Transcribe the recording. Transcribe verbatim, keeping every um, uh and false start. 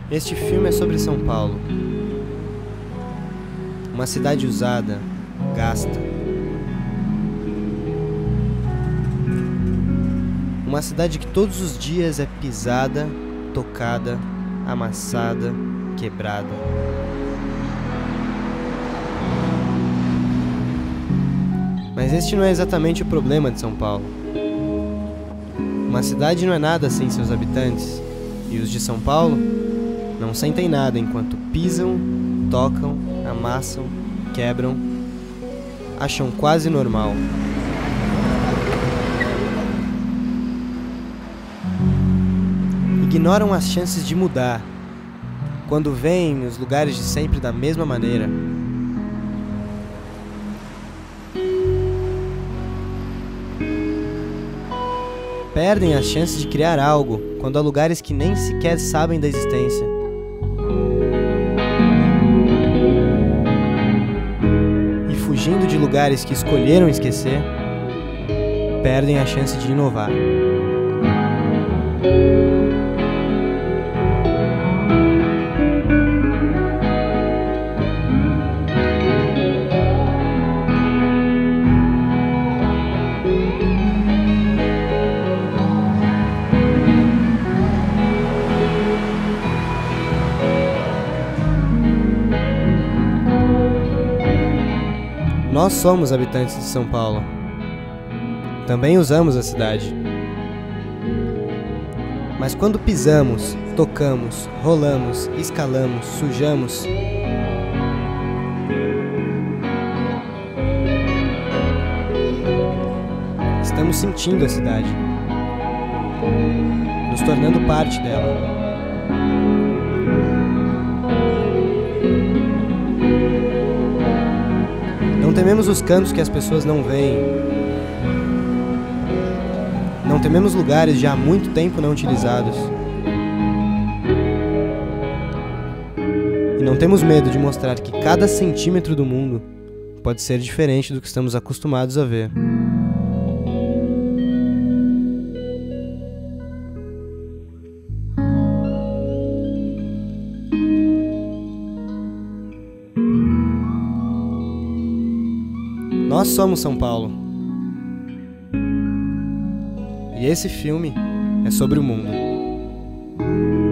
Este filme é sobre São Paulo, uma cidade usada, gasta, uma cidade que todos os dias é pisada, tocada, amassada, quebrada. Mas este não é exatamente o problema de São Paulo. Uma cidade não é nada sem seus habitantes, e os de São Paulo não sentem nada enquanto pisam, tocam, amassam, quebram, acham quase normal. Ignoram as chances de mudar, quando veem os lugares de sempre da mesma maneira. Perdem as chances de criar algo, quando há lugares que nem sequer sabem da existência. E fugindo de lugares que escolheram esquecer, perdem a chance de inovar. Nós somos habitantes de São Paulo. Também usamos a cidade. Mas quando pisamos, tocamos, rolamos, escalamos, sujamos, estamos sentindo a cidade, nos tornando parte dela. Não tememos os cantos que as pessoas não veem. Não tememos lugares já há muito tempo não utilizados. E não temos medo de mostrar que cada centímetro do mundo pode ser diferente do que estamos acostumados a ver. Nós somos São Paulo. E esse filme é sobre o mundo.